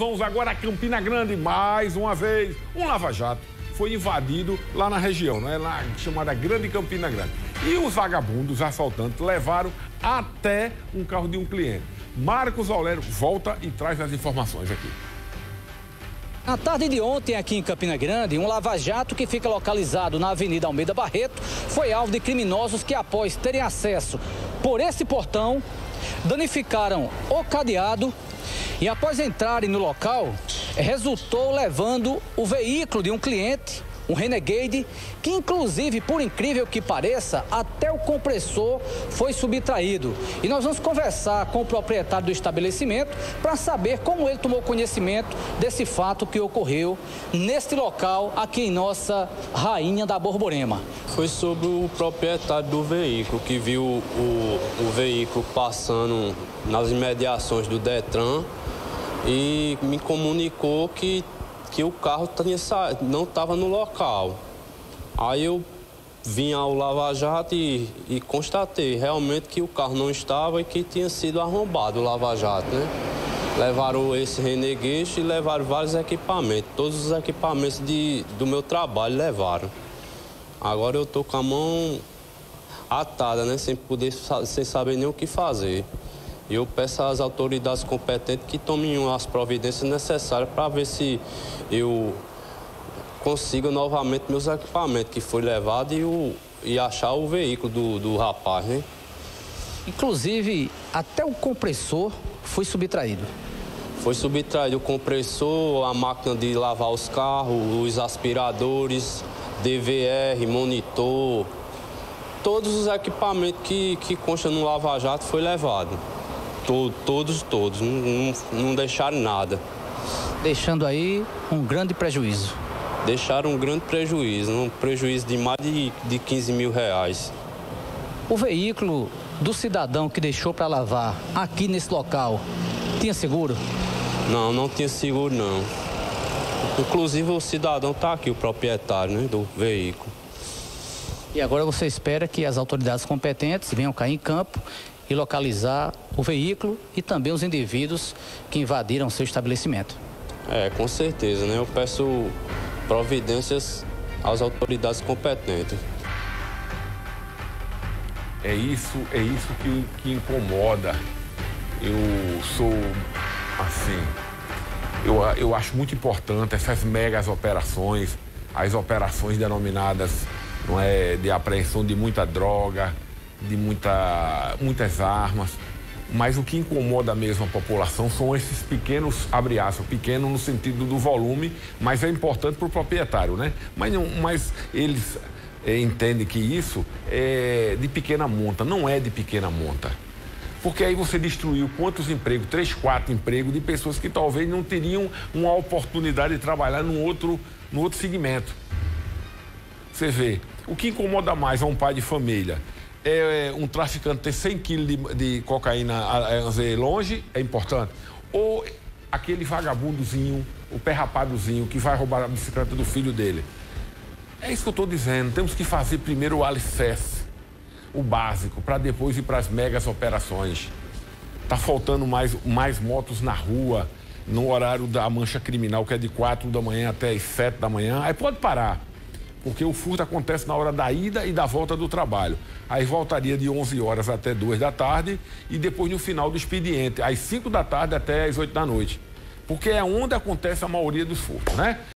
Vamos agora a Campina Grande, mais uma vez. Um lava-jato foi invadido lá na região, né? Lá chamada Grande Campina Grande. E os vagabundos, assaltantes, levaram até um carro de um cliente. Marcos Aulério volta e traz as informações aqui. Na tarde de ontem, aqui em Campina Grande, um lava-jato que fica localizado na Avenida Almeida Barreto foi alvo de criminosos que, após terem acesso por esse portão, danificaram o cadeado e, após entrarem no local, resultou levando o veículo de um cliente, um Renegade, que inclusive, por incrível que pareça, até o compressor foi subtraído. E nós vamos conversar com o proprietário do estabelecimento para saber como ele tomou conhecimento desse fato que ocorreu neste local aqui em nossa Rainha da Borborema. Foi sobre o proprietário do veículo, que viu o veículo passando nas imediações do Detran e me comunicou que o carro não estava no local. Aí eu vim ao lava-jato e constatei realmente que o carro não estava e que tinha sido arrombado o lava-jato, né? Levaram esse Renegade e levaram vários equipamentos. Todos os equipamentos do meu trabalho levaram. Agora eu tô com a mão atada, né? Sem saber nem o que fazer. E eu peço às autoridades competentes que tomem as providências necessárias para ver se eu consigo novamente meus equipamentos que foi levado e achar o veículo do rapaz, né? Inclusive, até o compressor foi subtraído. Foi subtraído o compressor, a máquina de lavar os carros, os aspiradores, DVR, monitor. Todos os equipamentos que constam no lava-jato foi levado. Todos, não deixaram nada. Deixando aí um grande prejuízo. Deixaram um grande prejuízo, um prejuízo de mais de 15 mil reais. O veículo do cidadão que deixou para lavar aqui nesse local, tinha seguro? Não tinha seguro não. Inclusive o cidadão está aqui, o proprietário, né, do veículo. E agora você espera que as autoridades competentes venham cair em campo e localizar o veículo e também os indivíduos que invadiram seu estabelecimento. Com certeza, né? Eu peço providências às autoridades competentes. É isso que incomoda. Eu sou, assim, eu acho muito importante essas megas operações, as operações denominadas, não é, de apreensão de muita droga, de muitas armas, mas o que incomoda mesmo a população são esses pequenos, abre aspas, pequeno no sentido do volume, mas é importante para o proprietário, né? Mas eles entendem que isso é de pequena monta, não é de pequena monta. Porque aí você destruiu quantos empregos? 3, 4 empregos de pessoas que talvez não teriam uma oportunidade de trabalhar no outro segmento. Você vê, o que incomoda mais a um pai de família é um traficante ter 100 quilos de cocaína longe, é importante. Ou aquele vagabundozinho, o pé rapadozinho que vai roubar a bicicleta do filho dele. É isso que eu estou dizendo, temos que fazer primeiro o alicerce, o básico, para depois ir para as megas operações. Está faltando mais motos na rua, no horário da mancha criminal, que é de 4 da manhã até as 7 da manhã, aí pode parar. Porque o furto acontece na hora da ida e da volta do trabalho. Aí voltaria de 11 horas até 2 da tarde e depois no final do expediente, às 5 da tarde até às 8 da noite. Porque é onde acontece a maioria dos furtos, né?